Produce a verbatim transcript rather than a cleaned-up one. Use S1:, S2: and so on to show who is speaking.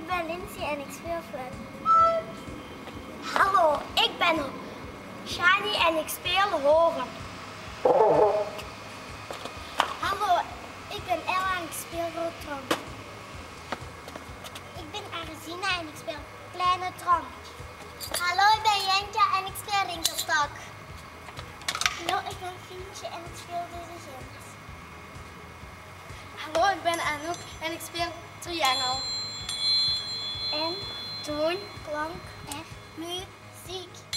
S1: ben Lindsay en ik speel fluit. Hallo, ik ben Shani en ik speel horen. Hallo, ik ben Ella en ik speel roodtrom. Ik ben Arizina en ik speel kleine trom. Hallo, ik ben Jentja en ik speel rinkerstok. Hallo, ik ben Fientje en ik speel dirigent.
S2: Hallo, ik ben Anouk en ik speel triangel.
S1: En toen klonk er muziek.